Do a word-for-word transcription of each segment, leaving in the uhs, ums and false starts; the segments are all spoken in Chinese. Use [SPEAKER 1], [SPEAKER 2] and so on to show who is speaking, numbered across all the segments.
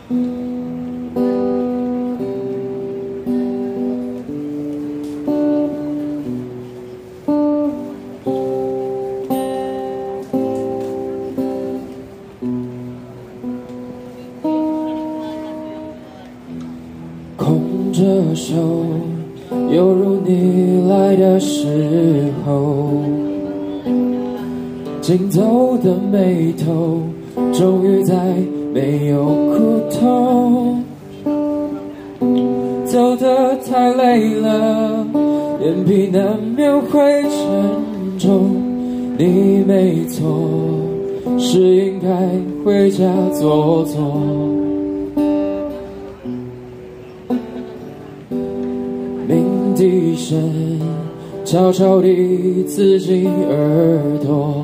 [SPEAKER 1] 空着手，犹如你来的时候，紧皱的眉头，终于再没有苦痛。走得太累了，眼皮难免会沉重。你没错，是应该回家坐坐。鸣笛声悄悄地刺进耳朵，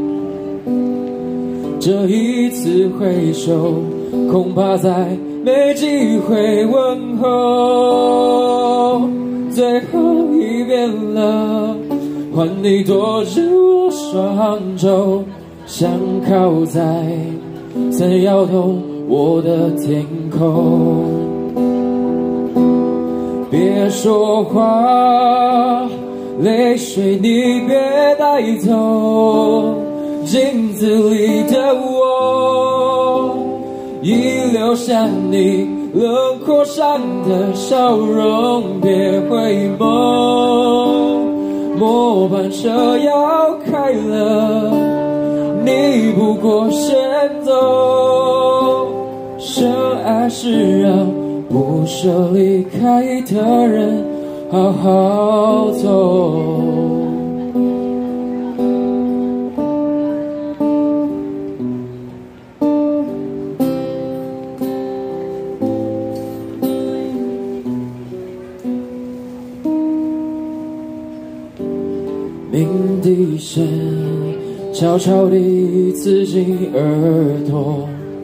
[SPEAKER 1] 这一次挥手，恐怕再没机会问候。最后一遍了，换你躲进我双肘，想靠在曾摇动我的天空。别说话，泪水你别带走，镜子里的我已留下你轮廓上的笑容，别回眸。末班车要开了，你不过先走。深爱是让不舍离开的人好好走。鸣笛声悄悄地刺进耳朵，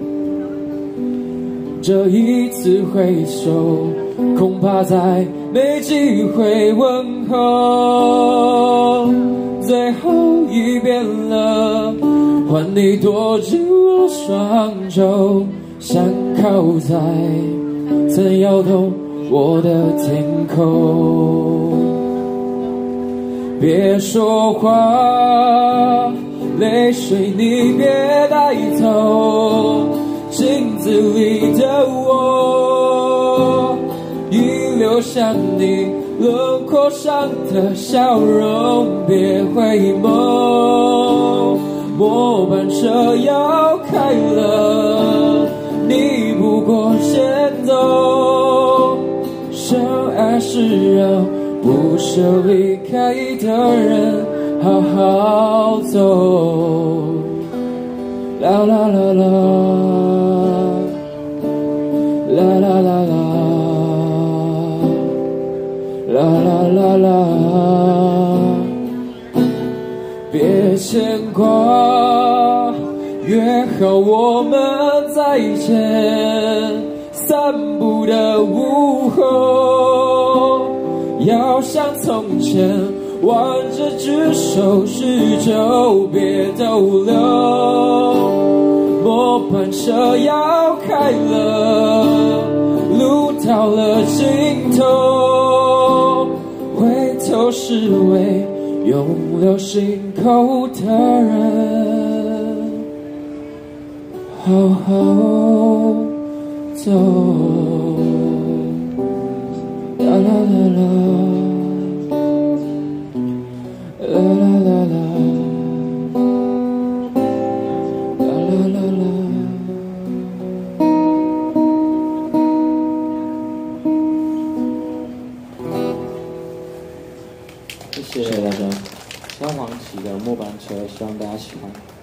[SPEAKER 1] 这一次挥手，恐怕再没机会问候。最后一遍了，换你躲进我双肘，想靠在曾摇动我的天空。别说话，泪水你别带走，镜子里的我已留下你轮廓上的笑容，别回眸。末班车要开了，你不过先走。深爱是让不舍离开的人好好走。啦啦啦啦，啦啦啦啦，啦啦啦啦，别牵挂，约好我们再见。散步的午后，要像从前挽着只手，是就别逗留。末班车要开了，路到了尽头，回头是为永留心口的人好好走。啦啦啦啦，啦啦啦啦，啦啦啦啦。
[SPEAKER 2] 谢谢大家。萧煌奇的末班车，希望大家喜欢。